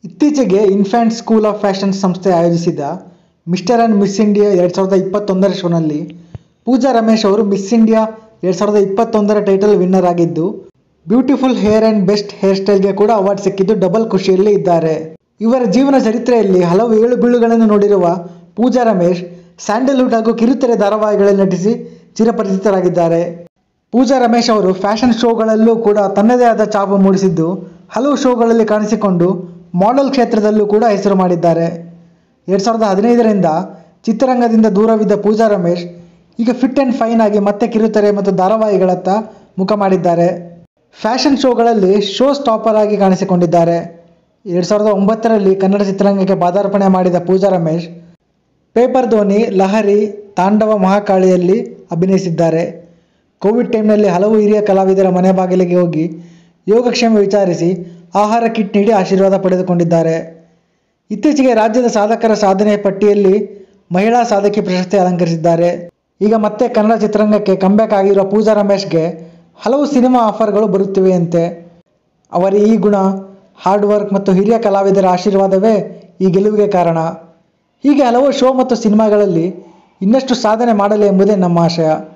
ಇತ್ತೀಚೆಗೆ infant school of fashion ಸಂಸ್ಥೆ ಆಯೋಜಿಸಿದ ಮಿಸ್ಟರ್ ಆ್ಯಂಡ್ ಮಿಸ್ ಇಂಡಿಯಾ 2021ರ ಶೋನಲ್ಲಿ ಪೂಜಾ ರಮೇಶ್ ಅವರು ಮಿಸ್ ಇಂಡಿಯಾ 2021ರ ಟೈಟಲ್ ವಿನ್ನರ್ ಆಗಿದ್ದು, beautiful hair and best hair ಸ್ಟೈಲ್ಗೆ ಕೂಡ ಅವಾರ್ಡ್ ಸಿಕ್ಕಿದ್ದು ಡಬಲ್ ಖುಷಿಯಲ್ಲಿ ಇದ್ದಾರೆ. ಇವರ ಜೀವನ ಚರಿತ್ರೆಯಲ್ಲಿ ಹಲವು ಏಳು ಬೀಳುಗಳನ್ನು ನೋಡಿರುವ ಪೂಜಾ ರಮೇಶ್ ಸ್ಯಾಂಡಲ್ವುಡ್ ಹಾಗೂ ಕಿರುತೆರೆ ಧಾರಾವಾಹಿಗಳಲ್ಲಿ ನಟಿಸಿ ಚಿರಪರಿಚಿತರಾಗಿದ್ದಾರೆ. ಪೂಜಾ ರಮೇಶ್ ಅವರು ಫ್ಯಾಷನ್ ಶೋಗಳಲ್ಲೂ ಕೂಡ ತನ್ನದೇ ಆದ ಛಾಪು ಮೂಡಿಸಿದ್ದು, ಹಲವು ಶೋಗಳಲ್ಲಿ ಕಾಣಿಸಿಕೊಂಡು ಮಾಡೆಲ್ ಕ್ಷೇತ್ರದಲ್ಲೂ ಕೂಡ ಹೆಸರು ಮಾಡಿದ್ದಾರೆ. 2015ರಿಂದ ಚಿತ್ರರಂಗದಿಂದ ದೂರವಿದ್ದ ಪೂಜಾ ರಮೇಶ್ ಈಗ ಫಿಟ್ ಆ್ಯಂಡ್ ಫೈನ್ ಆಗಿ ಮತ್ತೆ ಕಿರುತೆರೆ ಮತ್ತು ಧಾರಾವಾಹಿಗಳತ್ತ ಮುಖ ಮಾಡಿದ್ದಾರೆ. ಫ್ಯಾಷನ್ ಶೋಗಳಲ್ಲಿ ಶೋ ಸ್ಟಾಪರ್ ಆಗಿ ಕಾಣಿಸಿಕೊಂಡಿದ್ದಾರೆ. 2009ರಲ್ಲಿ ಕನ್ನಡ ಚಿತ್ರರಂಗಕ್ಕೆ ಪಾದಾರ್ಪಣೆ ಮಾಡಿದ ಪೂಜಾ ರಮೇಶ್ ಪೇಪರ್ ದೋನಿ, ಲಹರಿ, ತಾಂಡವ ಮಹಾಕಾಳಿಯಲ್ಲಿ ಅಭಿನಯಿಸಿದ್ದಾರೆ. ಕೋವಿಡ್ ಟೈಮ್ನಲ್ಲಿ ಹಲವು ಹಿರಿಯ ಕಲಾವಿದರ ಮನೆ ಬಾಗಿಲಿಗೆ ಹೋಗಿ ಯೋಗಕ್ಷೇಮ ವಿಚಾರಿಸಿ ಆಹಾರ ಕಿಟ್ ನೀಡಿ ಆಶೀರ್ವಾದ ಪಡೆದುಕೊಂಡಿದ್ದಾರೆ. ಇತ್ತೀಚೆಗೆ ರಾಜ್ಯದ ಸಾಧಕರ ಸಾಧನೆ ಪಟ್ಟಿಯಲ್ಲಿ ಮಹಿಳಾ ಸಾಧಕಿ ಪ್ರಶಸ್ತಿ ಅಲಂಕರಿಸಿದ್ದಾರೆ. ಈಗ ಮತ್ತೆ ಕನ್ನಡ ಚಿತ್ರರಂಗಕ್ಕೆ ಕಂಬ್ಯಾಕ್ ಆಗಿರುವ ಪೂಜಾ ರಮೇಶ್ಗೆ ಹಲವು ಸಿನಿಮಾ ಆಫರ್ಗಳು ಬರುತ್ತಿವೆಯಂತೆ. ಅವರ ಈ ಗುಣ, ಹಾರ್ಡ್ ವರ್ಕ್ ಮತ್ತು ಹಿರಿಯ ಕಲಾವಿದರ ಆಶೀರ್ವಾದವೇ ಈ ಗೆಲುವಿಗೆ ಕಾರಣ. ಹೀಗೆ ಹಲವು ಶೋ ಮತ್ತು ಸಿನಿಮಾಗಳಲ್ಲಿ ಇನ್ನಷ್ಟು ಸಾಧನೆ ಮಾಡಲಿ ಎಂಬುದೇ ನಮ್ಮ ಆಶಯ.